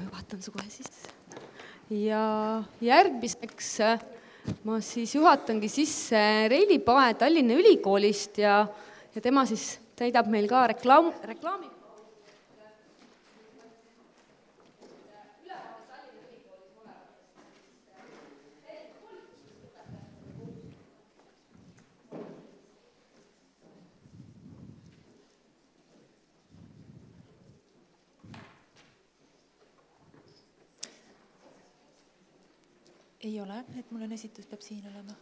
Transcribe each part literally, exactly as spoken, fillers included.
ma juhatan su kohe sisse. Ja järgmiseks ma siis juhatangi sisse Reili Pae Tallinna Ülikoolist ja, ja tema siis täidab meil ka reklaam, reklaami. Ei ole, et mul on esitus, peab siin olema.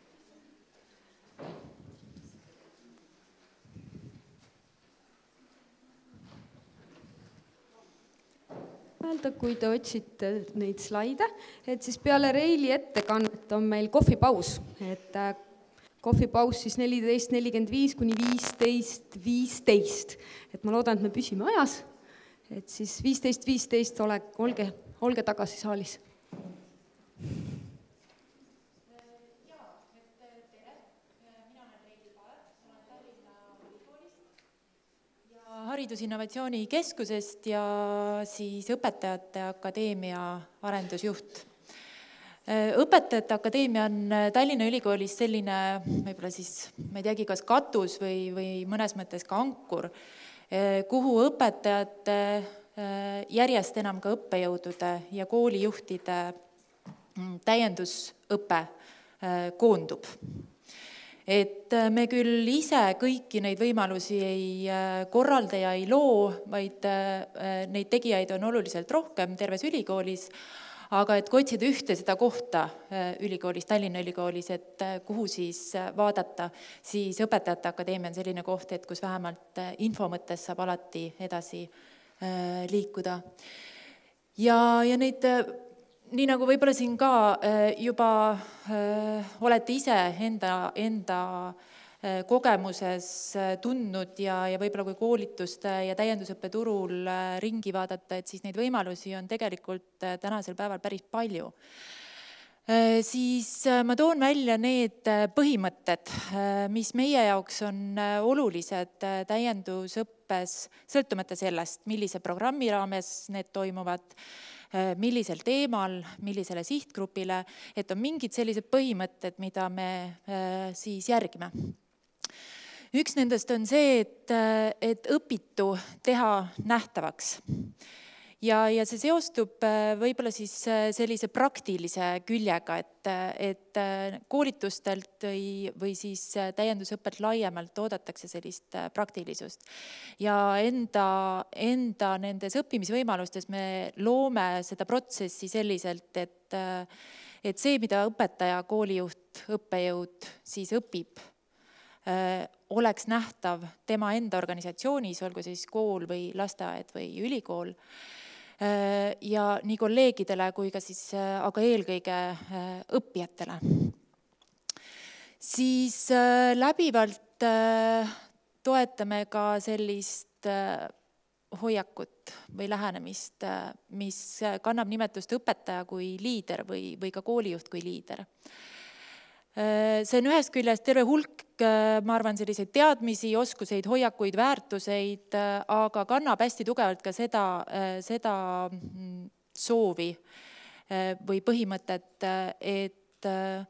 Öelda, kui te otsite neid slaide, et siis peale Reili ettekannet on meil kohvipaus, et kohvipaus siis neliteist nelikümmend viis kuni viisteist viisteist, et ma loodan, et me püsime ajas, et siis viisteist viisteist ole, olge, olge tagasi saalis. Haridusinnovatsiooni keskusest ja siis Õpetajate Akadeemia arendusjuht. Õpetajate Akadeemia on Tallinna Ülikoolis selline, võib-olla siis, ma ei teagi, kas katus või, või mõnes mõttes ka ankur, kuhu õpetajate järjest enam ka õppejõudude ja koolijuhtide täiendusõpe koondub. Et me küll ise kõiki neid võimalusi ei korralda ja ei loo, vaid neid tegijaid on oluliselt rohkem terves ülikoolis, aga et kui otsida ühte seda kohta ülikoolis, Tallinna Ülikoolis, et kuhu siis vaadata, siis Õpetajate Akadeemia on selline koht, et kus vähemalt info mõttes saab alati edasi liikuda. Ja, ja neid nii nagu võib-olla siin ka juba olete ise enda, enda kogemuses tundnud ja, ja võib-olla kui koolituste ja täiendusõppe turul ringi vaadata, et siis neid võimalusi on tegelikult tänasel päeval päris palju. Siis ma toon välja need põhimõtted, mis meie jaoks on olulised täiendusõppes, sõltumata sellest, millise programmi raames need toimuvad, millisel teemal, millisele sihtgrupile, et on mingid sellised põhimõtted, mida me siis järgime. Üks nendest on see, et, et õpitu teha nähtavaks. Ja, ja see seostub võib-olla siis sellise praktilise küljega, et, et koolitustelt või, või siis täiendusõppelt laiemalt oodatakse sellist praktilisust. Ja enda, enda nendes õppimisvõimalustes me loome seda protsessi selliselt, et, et see, mida õpetaja, koolijuht, õppejõud siis õpib, oleks nähtav tema enda organisatsioonis, olgu siis kool või lasteaed või ülikool, ja nii kolleegidele kui ka siis, aga eelkõige õppijatele. Siis läbivalt toetame ka sellist hoiakut või lähenemist, mis kannab nimetust õpetaja kui liider või, või ka koolijuht kui liider. See on ühest küljest terve hulk, ma arvan, selliseid teadmisi, oskuseid, hoiakuid, väärtuseid, aga kannab hästi tugevalt ka seda, seda soovi või põhimõtet, et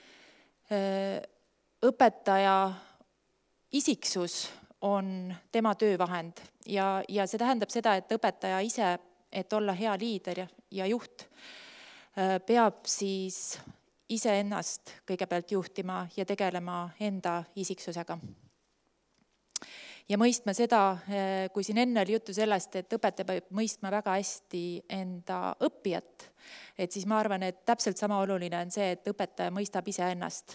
õpetaja isiksus on tema töövahend ja, ja see tähendab seda, et õpetaja ise, et olla hea liider ja, ja juht, peab siis ise ennast kõigepealt juhtima ja tegelema enda isiksusega. Ja mõistma seda, kui siin enne oli juttu sellest, et õpetaja peab mõistma väga hästi enda õppijat, et siis ma arvan, et täpselt sama oluline on see, et õpetaja mõistab ise ennast.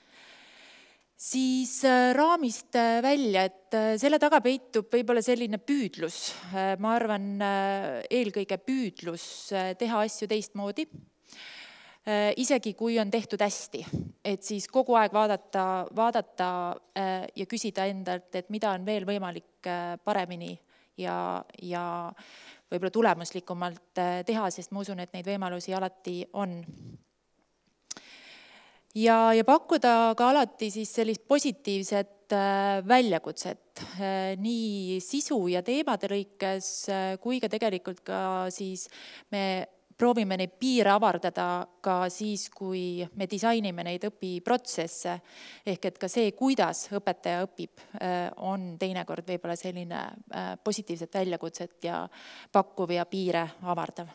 Siis raamist välja, et selle taga peitub võib-olla selline püüdlus. Ma arvan, eelkõige püüdlus teha asju teistmoodi. Isegi kui on tehtud hästi, et siis kogu aeg vaadata, vaadata ja küsida endalt, et mida on veel võimalik paremini ja, ja võib-olla tulemuslikumalt teha, sest ma usun, et neid võimalusi alati on. ja, ja pakkuda ka alati siis sellist positiivset väljakutset nii sisu ja teemade lõikes, kui ka tegelikult ka siis me proovime neid piire avardada ka siis, kui me disainime neid õpiprotsesse. Ehk et ka see, kuidas õpetaja õpib, on teinekord võib-olla selline positiivset väljakutset ja pakkuv ja piire avardav.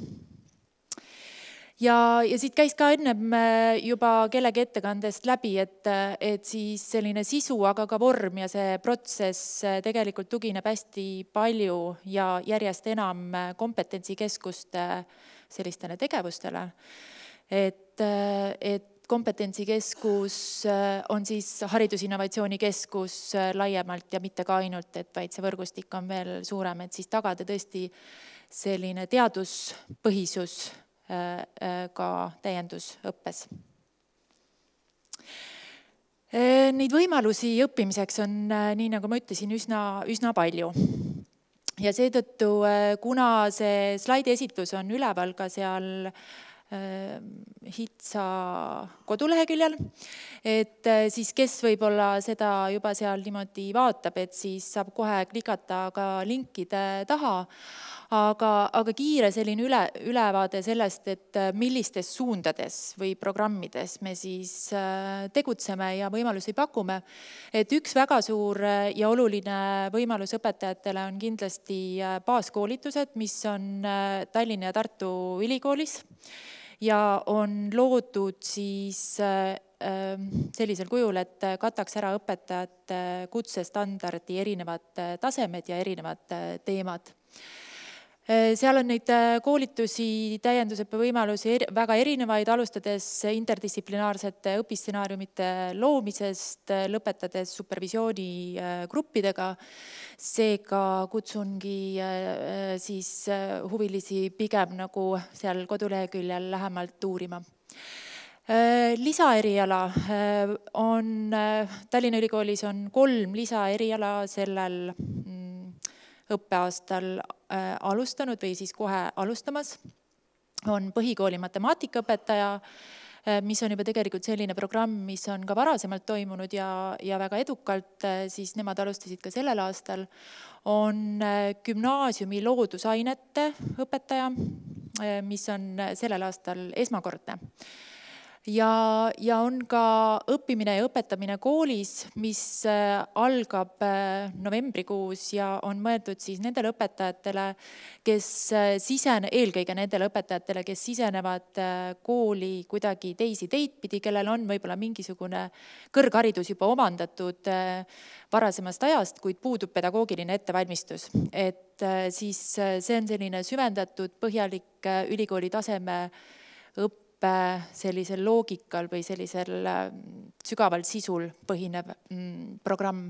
Ja, ja siit käis ka ennem juba kellegi ettekandest läbi, et, et siis selline sisu, aga ka vorm ja see protsess tegelikult tugineb hästi palju ja järjest enam kompetentsikeskuste sellistele tegevustele. Et, et kompetentsikeskus on siis haridusinnovatsioonikeskus laiemalt ja mitte ka ainult, et vaid see võrgustik on veel suurem, et siis tagada tõesti selline teaduspõhisus ka täiendusõppes. Neid võimalusi õppimiseks on, nii nagu ma ütlesin, üsna, üsna palju. Ja seetõttu, kuna see slaidi esitlus on üleval ka seal HITSA koduleheküljel, et siis kes võib-olla seda juba seal niimoodi vaatab, et siis saab kohe klikata ka linkide taha, aga, aga kiire selline üle, ülevaade sellest, et millistes suundades või programmides me siis tegutseme ja võimalusi pakume. Et üks väga suur ja oluline võimalus õpetajatele on kindlasti baaskoolitused, mis on Tallinna ja Tartu ülikoolis ja on loodud siis sellisel kujul, et kataks ära õpetajate kutsestandardi erinevad tasemed ja erinevad teemad. Seal on neid koolitusi, täiendusõppe võimalusi väga erinevaid, alustades interdistsiplinaarsete õpistsenaariumite loomisest, lõpetades supervisioonigruppidega. Seega kutsungi siis huvilisi pigem nagu seal koduleheküljel lähemalt uurima. Lisaeriala on, Tallinna Ülikoolis on kolm lisaeriala sellel õppeaastal alustanud või siis kohe alustamas. On põhikooli matemaatikaõpetaja, mis on juba tegelikult selline programm, mis on ka varasemalt toimunud ja, ja väga edukalt, siis nemad alustasid ka sellel aastal. On gümnaasiumi loodusainete õpetaja, mis on sellel aastal esmakordne. Ja, ja on ka õppimine ja õpetamine koolis, mis algab novembrikuus ja on mõeldud siis nendele õpetajatele, kes sisene, eelkõige nendele õpetajatele, kes sisenevad kooli kuidagi teisi teid pidi, kellel on võib-olla mingisugune kõrgharidus juba omandatud varasemast ajast, kuid puudub pedagoogiline ettevalmistus. Et siis see on selline süvendatud põhjalik ülikooli taseme õppe sellisel loogikal või sellisel sügaval sisul põhinev programm.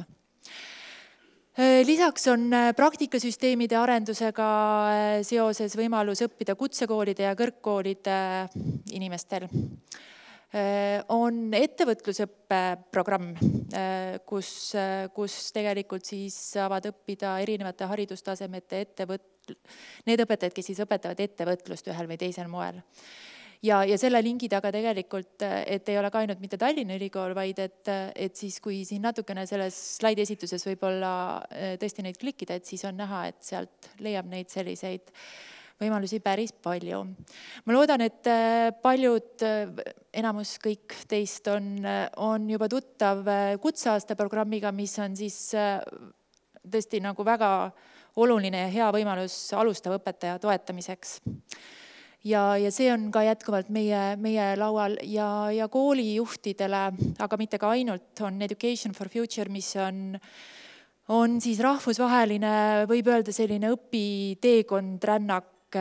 Lisaks on praktikasüsteemide arendusega seoses võimalus õppida kutsekoolide ja kõrgkoolide inimestel. On ettevõtlusõppe programm, kus, kus tegelikult siis saavad õppida erinevate haridustasemete ettevõt-, need õpetajad, kes siis õpetavad ettevõtlust ühel või teisel moel. Ja, ja selle lingi taga tegelikult, et ei ole ka ainult mitte Tallinna Ülikool, vaid et, et siis kui siin natukene selles slaidi esituses võib-olla tõesti neid klikkida, et siis on näha, et sealt leiab neid selliseid võimalusi päris palju. Ma loodan, et paljud, enamus kõik teist on, on juba tuttav kutseaasta programmiga, mis on siis tõesti nagu väga oluline ja hea võimalus alustav õpetaja toetamiseks. Ja, ja see on ka jätkuvalt meie, meie laual ja, ja koolijuhtidele, aga mitte ka ainult, on Education for Future, mis on, on siis rahvusvaheline, võib öelda selline õpiteekond rännak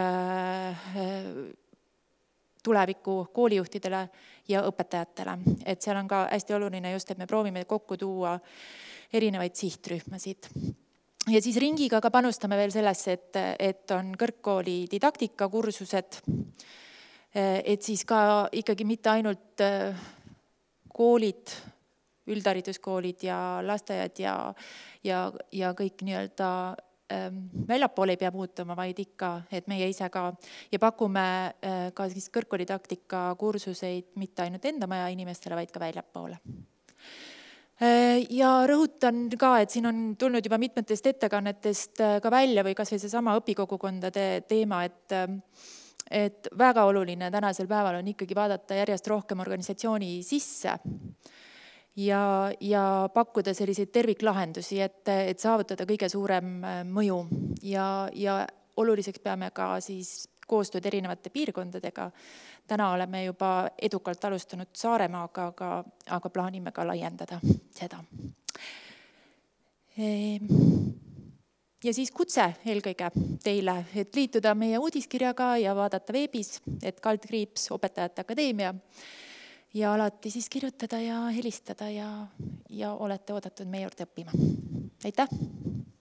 tuleviku koolijuhtidele ja õpetajatele. Et seal on ka hästi oluline just, et me proovime kokku tuua erinevaid sihtrühmasid. Ja siis ringiga ka panustame veel sellesse, et, et on kõrgkooli didaktikakursused, et siis ka ikkagi mitte ainult koolid, üldhariduskoolid ja lasteaiad ja, ja, ja kõik nii-öelda väljapoole ei pea muutuma, vaid ikka, et meie ise ka ja pakume ka siis kõrgkoolididaktika kursuseid mitte ainult enda maja inimestele, vaid ka väljapoole. Ja rõhutan ka, et siin on tulnud juba mitmetest ettekannetest ka välja või kas või see sama õpikogukondade teema, et et väga oluline tänasel päeval on ikkagi vaadata järjest rohkem organisatsiooni sisse ja, ja pakkuda selliseid terviklahendusi, et, et saavutada kõige suurem mõju ja, ja oluliseks peame ka siis koostööd erinevate piirkondadega. Täna oleme juba edukalt alustanud Saaremaaga, aga, aga plaanime ka laiendada seda. Ja siis kutse eelkõige teile, et liituda meie uudiskirjaga ja vaadata veebis, et kaldkriips Õpetajate Akadeemia ja alati siis kirjutada ja helistada ja, ja olete oodatud meie juurde õppima. Aitäh!